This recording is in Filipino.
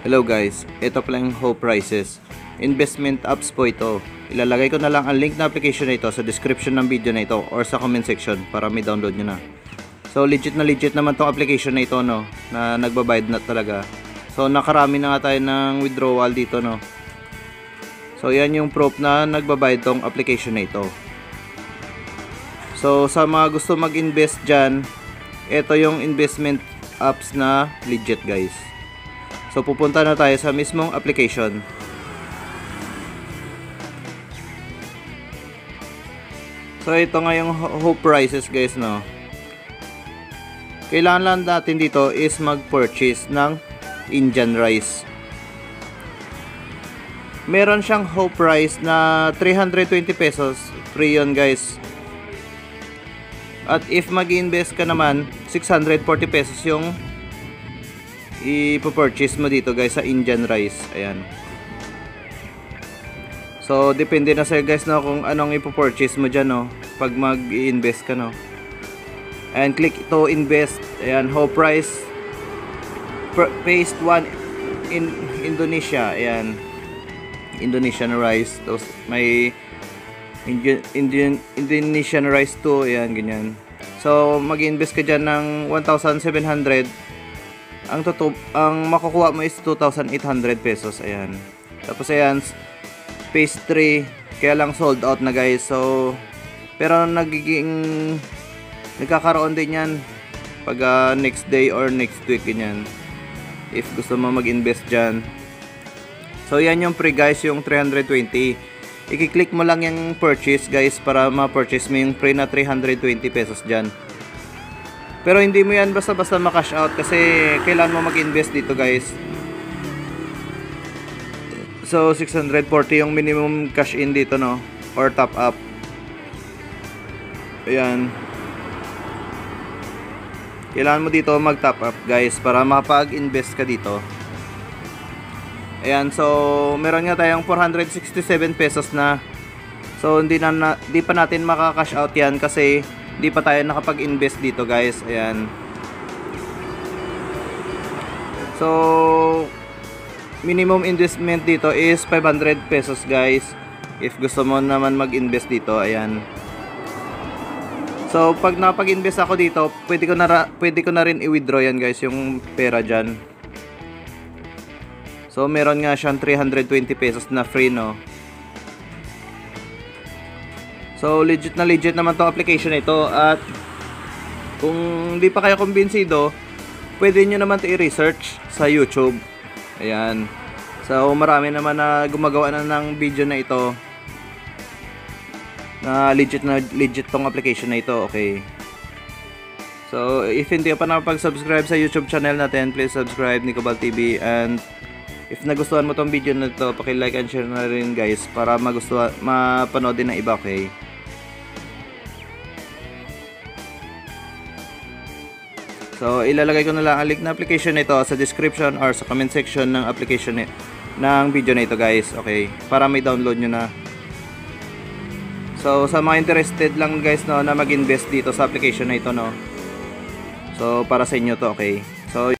Hello guys, ito pala yung Hope Prices. Investment apps po ito. Ilalagay ko na lang ang link na application na ito sa description ng video na ito or sa comment section para may download nyo na. So legit naman tong application na ito, no, na nagbabayad na talaga. So nakarami na nga tayo ng withdrawal dito, no. So yan yung proof na nagbabayad tong application na ito. So sa mga gusto mag-invest dyan, ito yung investment apps na legit guys. So pupunta na tayo sa mismong application. So ito nga yung Hope Prices guys, no. Kailangan lang natin dito is mag-purchase ng Indian rice. Meron siyang Hope Price na 320 pesos. Free yun guys. At if mag-invest ka naman, 640 pesos yung i-purchase mo dito guys sa Indian rice. Ayan. So depende na sa'yo guys, no, kung anong i-purchase mo dyan, no, pag mag-i-invest ka, no. And click to invest. Ayan, Hope Price Paste 1 in Indonesia. Ayan, Indonesian rice. Tapos may Indonesian rice 2. Ayan, ganyan. So mag-invest ka dyan ng 1,700. Ang makukuha mo is 2,800 pesos. Ayan. Tapos ayan, phase 3, kaya lang sold out na guys. So pero nagkakaroon din yan pag next day or next week, ganyan, if gusto mo mag-invest dyan. So yan yung pre guys, yung 320. I-click mo lang yung purchase guys para ma-purchase mo yung pre na 320 pesos dyan. Pero hindi mo yan basta-basta ma-cash out kasi kailangan mo mag-invest dito guys. So 640 yung minimum cash in dito, no, or top up. Ayan. Kailangan mo dito mag-top up guys para makapag-invest ka dito. Ayan, so meron nga tayong 467 pesos na. So di pa natin maka-cash out yan kasi di pa tayo nakapag-invest dito guys. Ayan. So minimum investment dito is 500 pesos guys if gusto mo naman mag-invest dito. Ayan. So pag napag-invest ako dito, pwede ko na rin i-withdraw yan guys, yung pera dyan. So meron nga siyang 320 pesos na free, no. So legit naman tong application na ito. At kung di pa kayo kumbinsido, pwede nyo naman ito i-research sa YouTube. Ayan. So marami naman na gumagawa na ng video na ito na legit tong application na ito. Okay. So if hindi pa nakapag-subscribe sa YouTube channel natin, please subscribe, Nicobal TV. And if nagustuhan mo tong video na ito, paki-like and share na rin guys para mapanood din ng iba. Okay. So ilalagay ko na lang ang link na application nito sa description or sa comment section ng application ng video na ito guys. Okay, para may download nyo na. So sa mga interested lang guys, no, na mag-invest dito sa application na ito, no. So para sa inyo to. Okay. So